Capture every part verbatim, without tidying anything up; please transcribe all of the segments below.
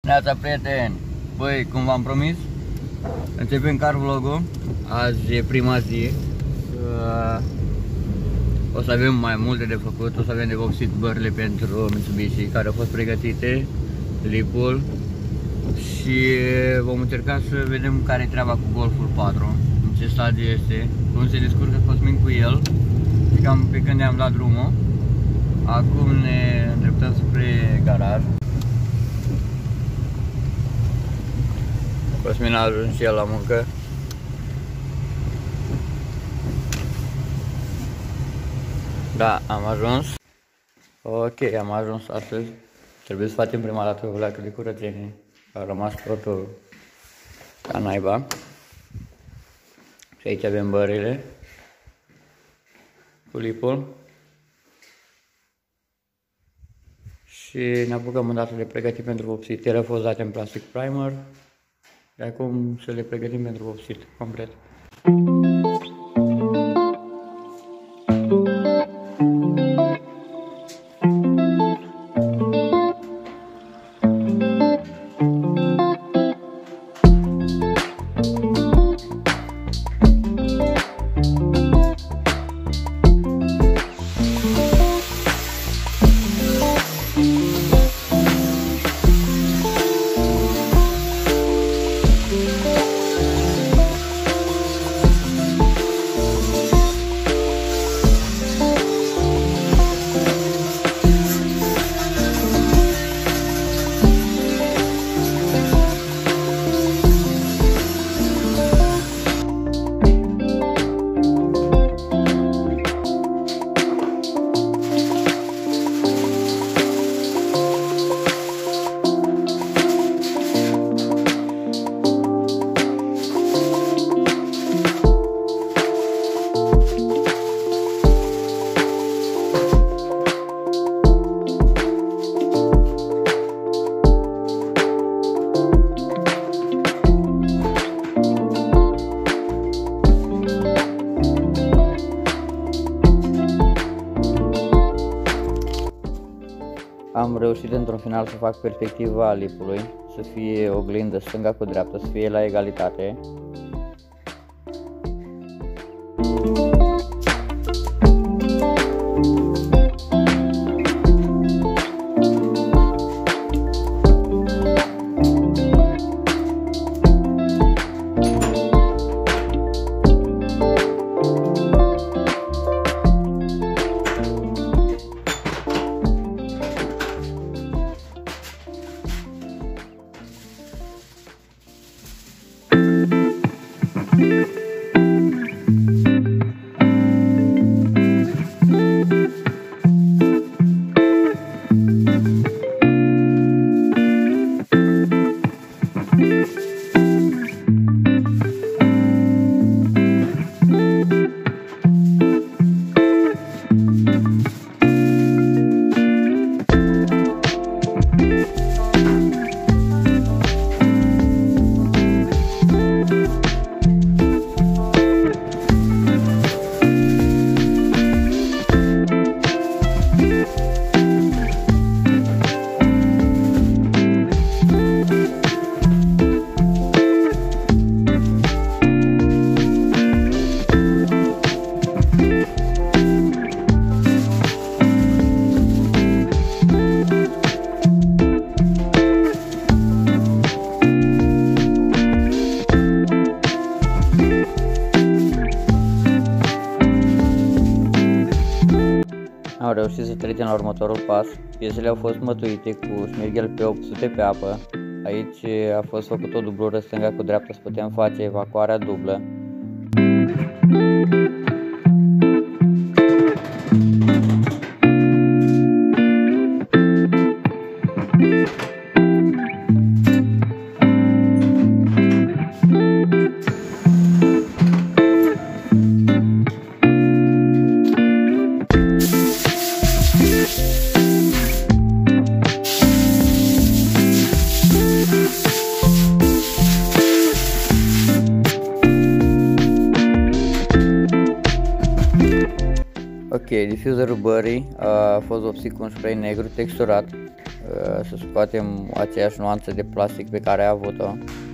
Neața, prieteni! Băi, cum v-am promis, începem car vlog-ul. Azi e prima zi. uh, O să avem mai multe de făcut. O să avem de vopsit bările pentru Mitsubishi care au fost pregătite, lipul. Și vom încerca să vedem care e treaba cu Golful patru, în ce stadiu este, cum se descurcă Cosmin cu el și cam pe când ne-am dat drumul. Acum ne îndreptăm spre garaj. Cosmin a ajuns și el la muncă. Da, am ajuns. Ok, am ajuns astăzi. Trebuie să facem prima dată o leacă de curățenie. A rămas totul ca naiba. Și aici avem bările cu lipul. Și ne apucăm îndată de pregătit pentru vopsit. Ele au fost date în plastic primer. De acum să le pregătim pentru vopsit complet. Am reușit într-un final să fac perspectiva lipului, să fie oglindă stânga cu dreapta, să fie la egalitate. Am reușit să trecem la următorul pas. Piesele au fost mătuite cu șmirghel pe opt sute pe apă. Aici a fost făcut o dublură stânga cu dreapta să putem face evacuarea dublă. Ok, diffuserul bării a fost vopsit cu un spray negru texturat. să scoatem aceeași nuanță de plastic pe care a avut-o.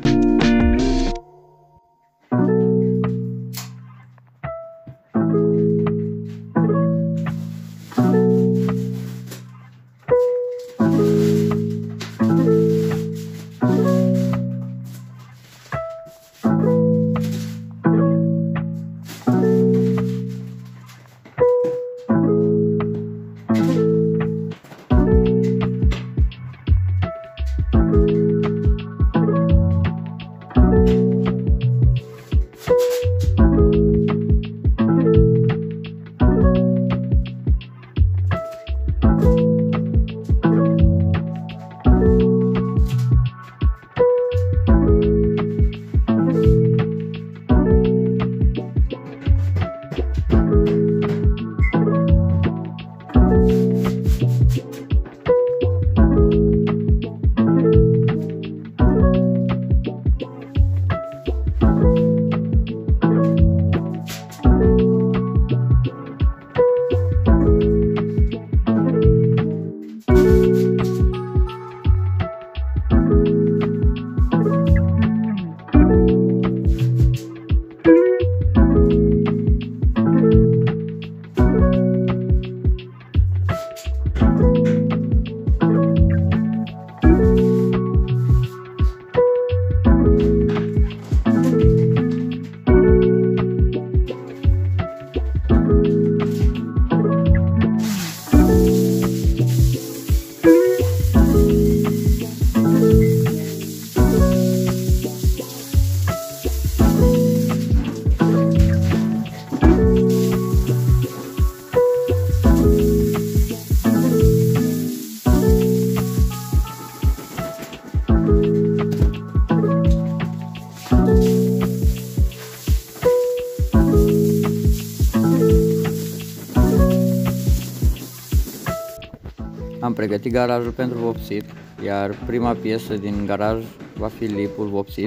Am pregătit garajul pentru vopsit, iar prima piesă din garaj va fi lipul vopsit.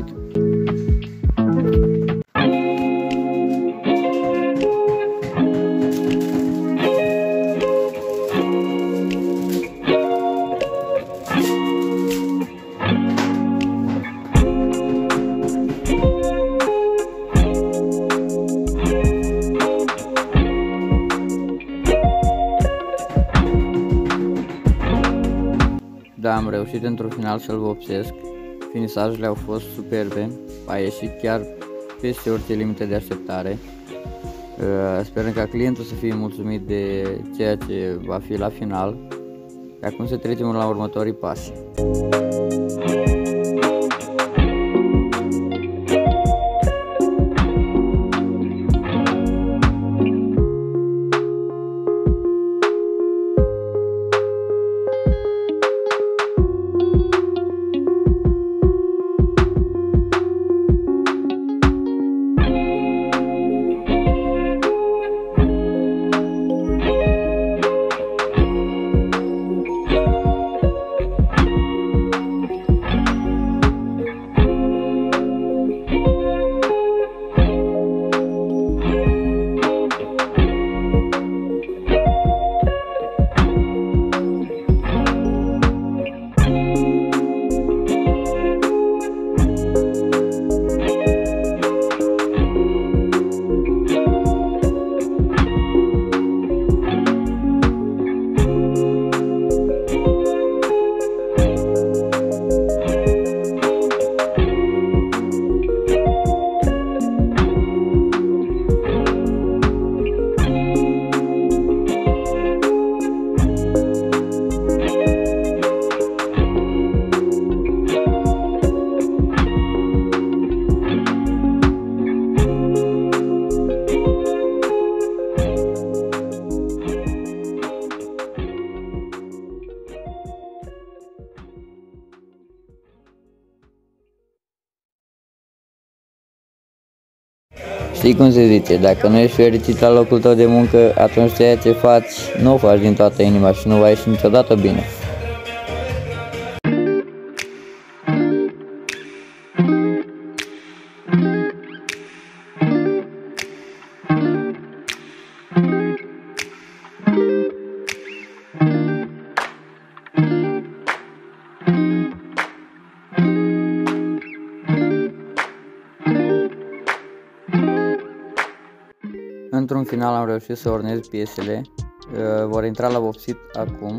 Da, am reușit într-un final să-l vopsesc. Finisajele au fost superbe, a ieșit chiar peste orice limite de așteptare. Sperăm ca clientul să fie mulțumit de ceea ce va fi la final. Acum să trecem la următorii pași. Știi cum se zice, dacă nu ești fericit la locul tău de muncă, atunci ceea ce faci nu o faci din toată inima și nu va ieși niciodată bine. Într-un final am reușit să ornez piesele, vor intra la vopsit acum.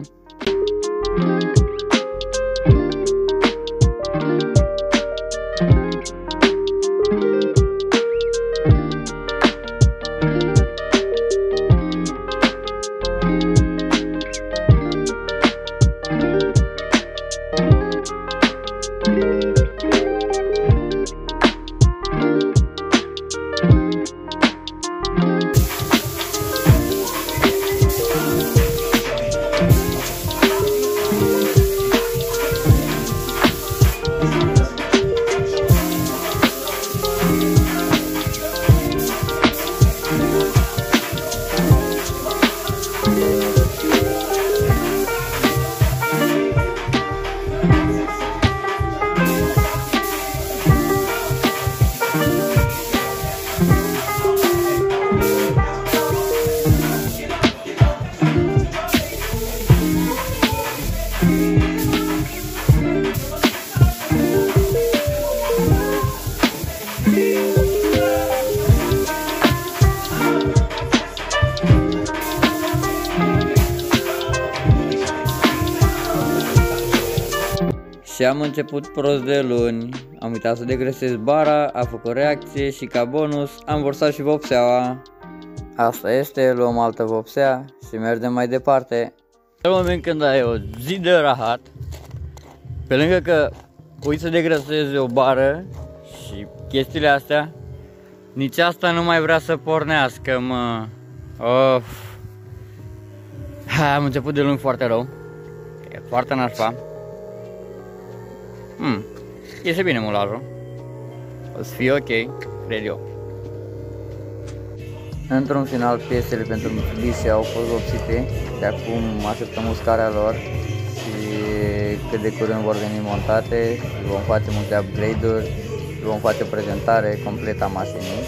Și am început prost de luni, am uitat să degresez bara, a făcut reacție și ca bonus am vărsat și vopseaua. Asta este, luăm altă vopsea și mergem mai departe. În moment când ai o zi de rahat, pe lângă că uiți să degresezi o bară și chestiile astea, nici asta nu mai vrea să pornească, mă. Of. Am început de luni foarte rău, e foarte nașpa. Hmm, iese bine mulajul, o să fie ok, cred eu. Într-un final, piesele pentru Mitsubishi au fost vopsite, de acum așteptăm uscarea lor și cât de curând vor veni montate, vom face multe upgrade-uri, vom face o prezentare completă a mașinii.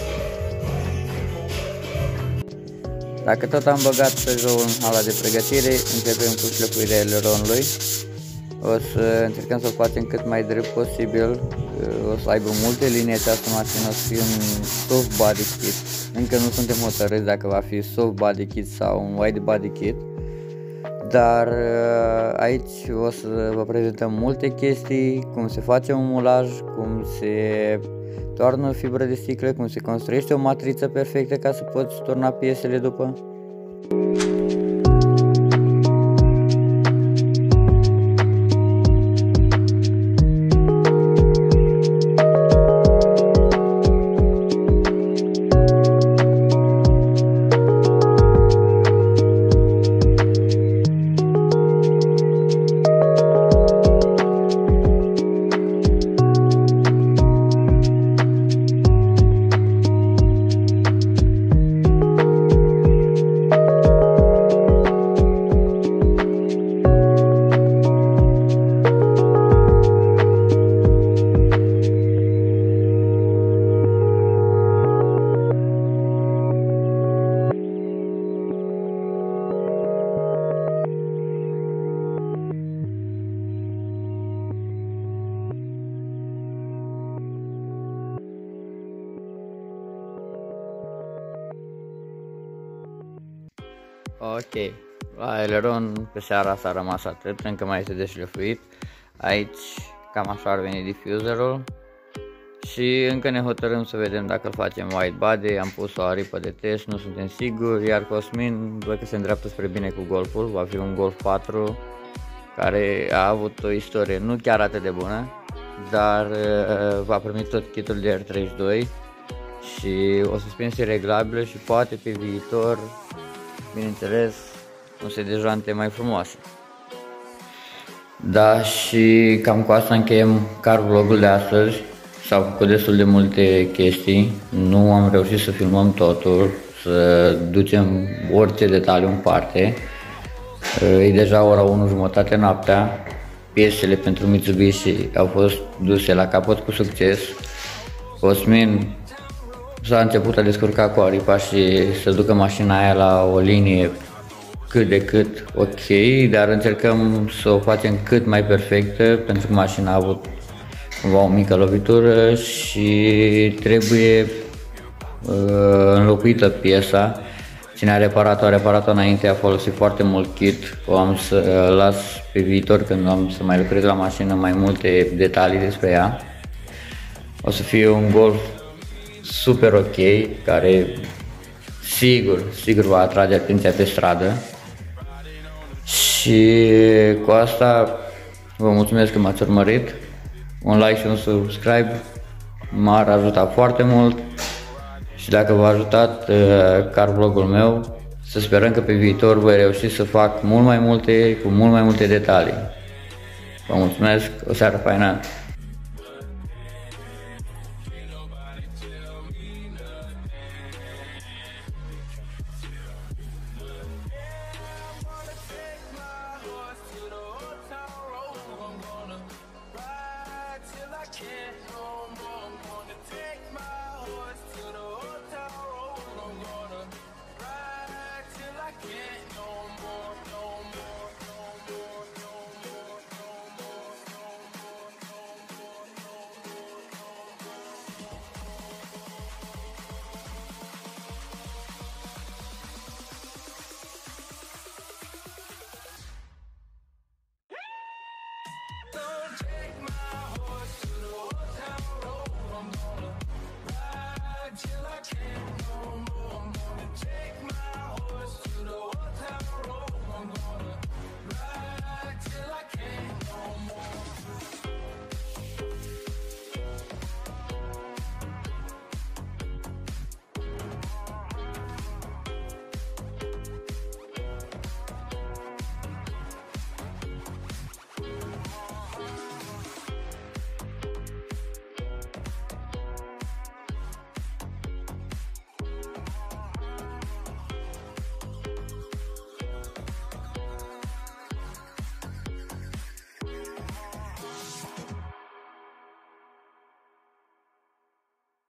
Dacă tot am băgat Peugeot în hala de pregătire, începem cu șlefuirea aileronului. O să încercăm să o facem cât mai drept posibil, o să aibă multe linii această mașină, o să fie un soft body kit. Încă nu suntem hotărâți dacă va fi soft body kit sau un wide body kit, dar aici o să vă prezentăm multe chestii, cum se face un mulaj, cum se toarnă fibră de sticlă, cum se construiește o matriță perfectă ca să poți turna piesele după. Ok, la aileron pe seara s-a rămas atât, încă mai este de șlefuit. Aici cam așa ar veni diffuserul și încă ne hotărâm să vedem dacă îl facem white body. Am pus o aripă de test, nu suntem siguri, iar Cosmin văd că se îndreaptă spre bine cu Golful. Va fi un Golf patru care a avut o istorie nu chiar atât de bună, dar uh, va primi tot kitul de R treizeci și doi și o suspensie reglabilă și poate pe viitor, bineînțeles, un set de jante mai frumoase. Da, și cam cu asta încheiem car vlogul de astăzi. S-au făcut destul de multe chestii, nu am reușit să filmăm totul, să ducem orice detaliu în parte. E deja ora unu jumătate noaptea, piesele pentru Mitsubishi au fost duse la capăt cu succes. Cosmin s-a început a descurca cu aripa și să ducă mașina aia la o linie cât de cât ok, dar încercăm să o facem cât mai perfectă, pentru că mașina a avut cumva o mică lovitură și trebuie uh, înlocuită piesa. Cine a reparat-o, a reparat-o înainte, a folosit foarte mult kit. O am să las pe viitor, când am să mai lucrez la mașină, mai multe detalii despre ea. O să fie un Golf super ok, care sigur, sigur va atrage atenția pe stradă. Și cu asta vă mulțumesc că m-ați urmărit. Un like și un subscribe m-ar ajuta foarte mult. Și dacă v-a ajutat uh, car vlogul meu, să sperăm că pe viitor voi reuși să fac mult mai multe, cu mult mai multe detalii. Vă mulțumesc, o seară faină! Till I can't